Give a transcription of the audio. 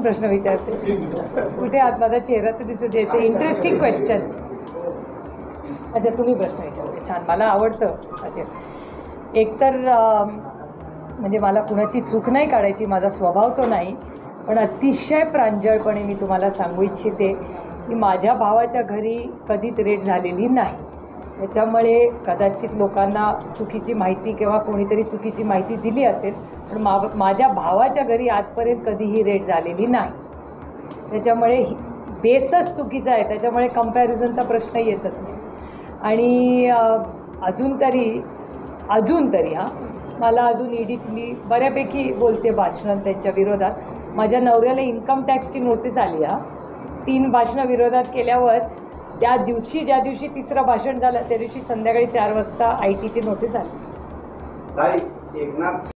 प्रश्न विचारते. कुठे आहात? माझा चेहरा तर दिसू द्यायचा. Interesting question. अच्छा, तुम्ही प्रश्न विचारते. छान, मला आवडतं असे. एकतर म्हणजे मला कुणाची चूक नाही काढायची, माझा स्वभाव तो नाही, पण अतिशय प्रांजळपणे मी तुम्हाला सांगू इच्छिते की माझ्या भावाच्या घरी कधीच रेड झालेली नाही. त्याच्यामुळे कदाचित लोकांना चुकीची माहिती किंवा कोणीतरी चुकीची माहिती दिली असेल, पण माझ्या भावाच्या घरी आजपर्यंत कधीही रेड झालेली नाही. त्याच्यामुळे बेसच चुकीचा आहे, त्याच्यामुळे कंपॅरिझनचा प्रश्न येतच नाही. आणि अजून तरी मला अजून ईडीच मी बऱ्यापैकी बोलते भाषणं त्यांच्या विरोधात. माझ्या नवऱ्याला इन्कम टॅक्सची नोटीस आली 3 भाषणं विरोधात केल्यावर ज्या दिवशी तिसरं भाषण झालं त्या दिवशी संध्याकाळी 4 वाजता ITची नोटीस आली.